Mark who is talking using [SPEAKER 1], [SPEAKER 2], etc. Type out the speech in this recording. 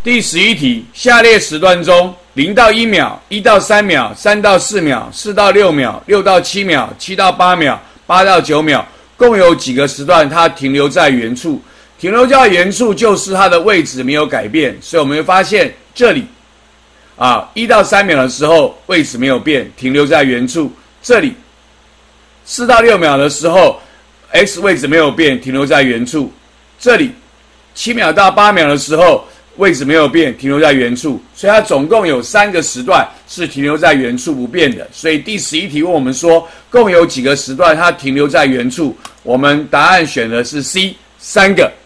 [SPEAKER 1] 第11题，下列时段中0到1秒、1到3秒、3到4秒、4到6秒、6到7秒、7到8秒、8到9秒，共有几个时段它停留在原处？停留在原处就是它的位置没有改变，所以我们会发现这里1到3秒的时候位置没有变，停留在原处。这里4到6秒的时候 x 位置没有变，停留在原处。这里7秒到8秒的时候位置没有变，停留在原处，所以它总共有3个时段是停留在原处不变的。所以第11题问我们说，共有几个时段它停留在原处？我们答案选的是 C， 3个。